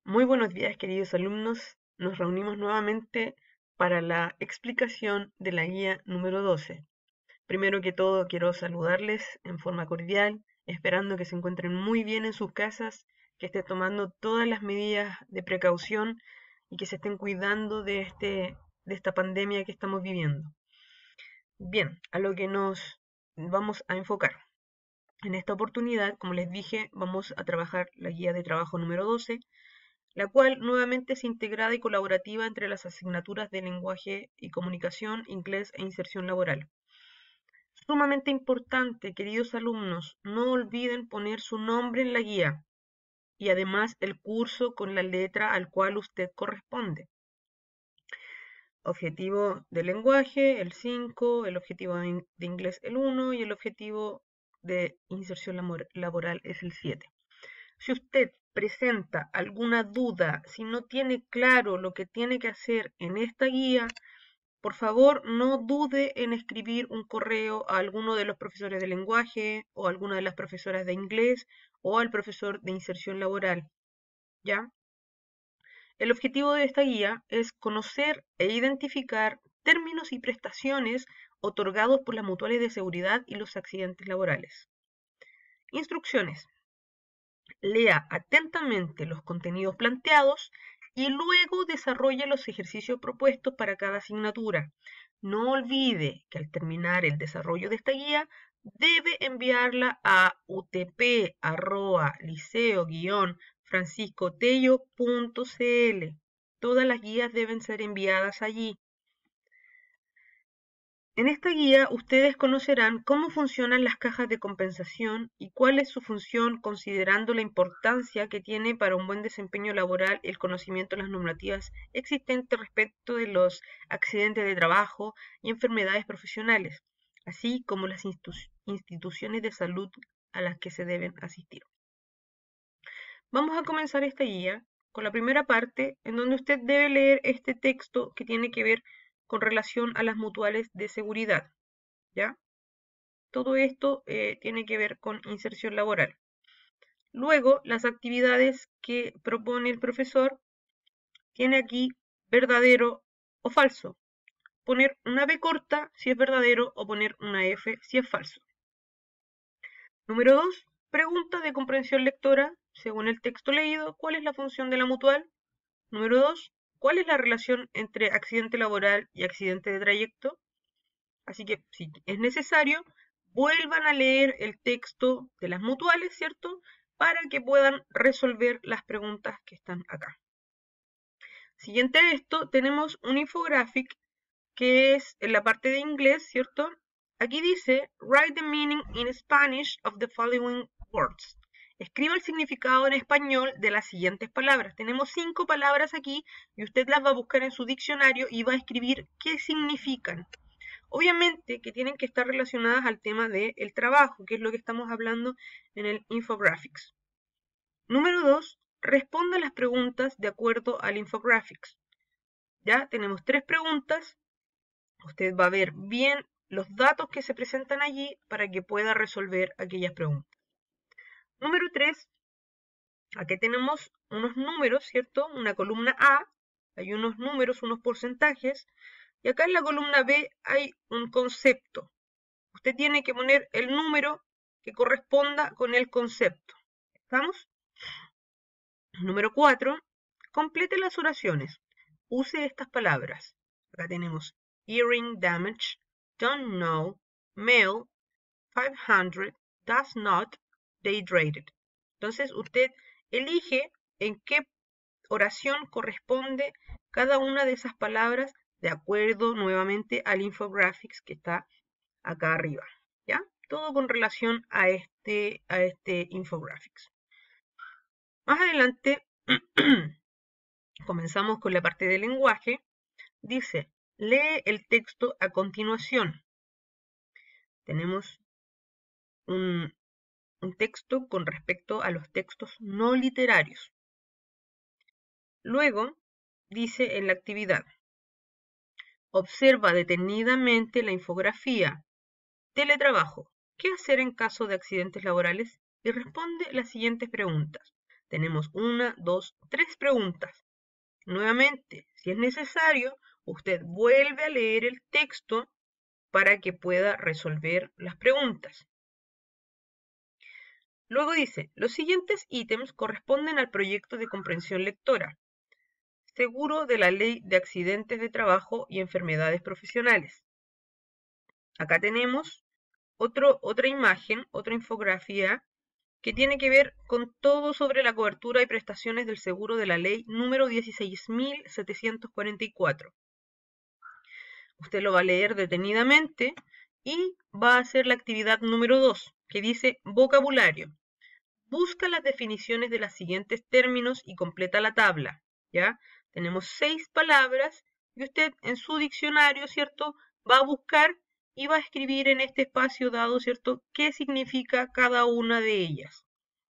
Muy buenos días, queridos alumnos. Nos reunimos nuevamente para la explicación de la guía número 12. Primero que todo, quiero saludarles en forma cordial, esperando que se encuentren muy bien en sus casas, que estén tomando todas las medidas de precaución y que se estén cuidando de esta pandemia que estamos viviendo. Bien, a lo que nos vamos a enfocar. En esta oportunidad, como les dije, vamos a trabajar la guía de trabajo número 12, la cual nuevamente es integrada y colaborativa entre las asignaturas de lenguaje y comunicación, inglés e inserción laboral. Sumamente importante, queridos alumnos, no olviden poner su nombre en la guía y además el curso con la letra al cual usted corresponde. Objetivo de lenguaje, el 5, el objetivo de inglés, el 1 y el objetivo de inserción laboral es el 7. Si usted presenta alguna duda, si no tiene claro lo que tiene que hacer en esta guía, por favor no dude en escribir un correo a alguno de los profesores de lenguaje o a alguna de las profesoras de inglés o al profesor de inserción laboral, ¿ya? El objetivo de esta guía es conocer e identificar términos y prestaciones otorgados por las mutuales de seguridad y los accidentes laborales. Instrucciones. Lea atentamente los contenidos planteados y luego desarrolle los ejercicios propuestos para cada asignatura. No olvide que al terminar el desarrollo de esta guía, debe enviarla a utp@liceo-franciscotello.cl. Todas las guías deben ser enviadas allí. En esta guía ustedes conocerán cómo funcionan las cajas de compensación y cuál es su función considerando la importancia que tiene para un buen desempeño laboral el conocimiento de las normativas existentes respecto de los accidentes de trabajo y enfermedades profesionales, así como las instituciones de salud a las que se deben asistir. Vamos a comenzar esta guía con la primera parte en donde usted debe leer este texto que tiene que ver con relación a las mutuales de seguridad, ¿ya? Todo esto tiene que ver con inserción laboral. Luego, las actividades que propone el profesor tiene aquí verdadero o falso. Poner una B corta si es verdadero o poner una F si es falso. Número 2. Pregunta de comprensión lectora. Según el texto leído, ¿cuál es la función de la mutual? Número 2. ¿Cuál es la relación entre accidente laboral y accidente de trayecto? Así que, si es necesario, vuelvan a leer el texto de las mutuales, ¿cierto? Para que puedan resolver las preguntas que están acá. Siguiente a esto, tenemos un infographic que es en la parte de inglés, ¿cierto? Aquí dice, write the meaning in Spanish of the following words. Escriba el significado en español de las siguientes palabras. Tenemos 5 palabras aquí y usted las va a buscar en su diccionario y va a escribir qué significan. Obviamente que tienen que estar relacionadas al tema del trabajo, que es lo que estamos hablando en el infographics. Número 2, responda las preguntas de acuerdo al infographics. Ya tenemos 3 preguntas. Usted va a ver bien los datos que se presentan allí para que pueda resolver aquellas preguntas. Número 3, aquí tenemos unos números, ¿cierto? Una columna A, hay unos números, unos porcentajes, y acá en la columna B hay un concepto. Usted tiene que poner el número que corresponda con el concepto. ¿Estamos? Número 4. Complete las oraciones. Use estas palabras. Acá tenemos hearing damage, don't know, mail, 500, does not, dehydrated. Entonces usted elige en qué oración corresponde cada una de esas palabras de acuerdo nuevamente al infographics que está acá arriba, ¿ya? Todo con relación a este infographics. Más adelante comenzamos con la parte del lenguaje. Dice, lee el texto a continuación. Tenemos un texto con respecto a los textos no literarios. Luego, dice en la actividad, observa detenidamente la infografía. Teletrabajo. ¿Qué hacer en caso de accidentes laborales? Y responde las siguientes preguntas. Tenemos 1, 2, 3 preguntas. Nuevamente, si es necesario, usted vuelve a leer el texto para que pueda resolver las preguntas. Luego dice, los siguientes ítems corresponden al proyecto de comprensión lectora. Seguro de la Ley de Accidentes de Trabajo y Enfermedades Profesionales. Acá tenemos otra imagen, otra infografía, que tiene que ver con todo sobre la cobertura y prestaciones del seguro de la ley número 16.744. Usted lo va a leer detenidamente y va a hacer la actividad número 2, que dice vocabulario. Busca las definiciones de los siguientes términos y completa la tabla, ¿ya? Tenemos 6 palabras y usted en su diccionario, ¿cierto?, va a buscar y va a escribir en este espacio dado, ¿cierto?, qué significa cada una de ellas.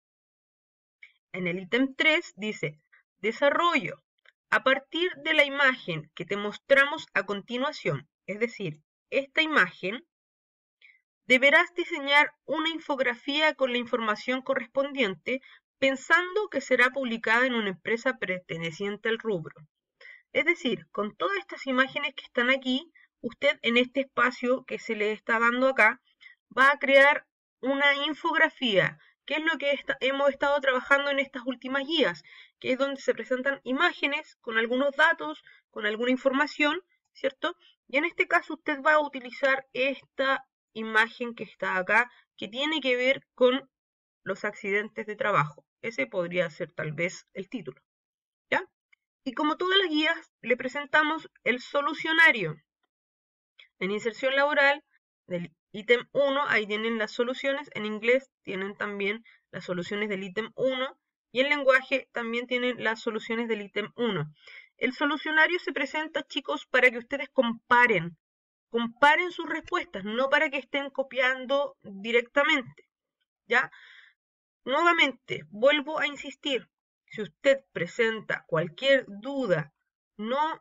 En el ítem 3 dice, desarrollo. A partir de la imagen que te mostramos a continuación, es decir, esta imagen, deberás diseñar una infografía con la información correspondiente, pensando que será publicada en una empresa perteneciente al rubro. Es decir, con todas estas imágenes que están aquí, usted en este espacio que se le está dando acá, va a crear una infografía, que es lo que hemos estado trabajando en estas últimas guías, que es donde se presentan imágenes con algunos datos, con alguna información, ¿cierto? Y en este caso usted va a utilizar esta imagen que está acá, que tiene que ver con los accidentes de trabajo. Ese podría ser tal vez el título, ¿ya? Y como todas las guías, le presentamos el solucionario. En inserción laboral, del ítem 1, ahí tienen las soluciones. En inglés tienen también las soluciones del ítem 1. Y en lenguaje también tienen las soluciones del ítem 1. El solucionario se presenta, chicos, para que ustedes comparen sus respuestas, no para que estén copiando directamente, ¿ya? Nuevamente, vuelvo a insistir, si usted presenta cualquier duda, no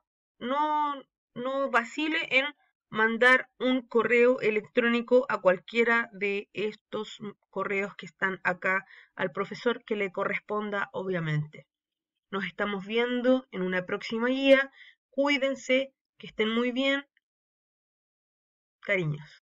vacile en mandar un correo electrónico a cualquiera de estos correos que están acá al profesor que le corresponda, obviamente. Nos estamos viendo en una próxima guía. Cuídense, que estén muy bien. Cariños.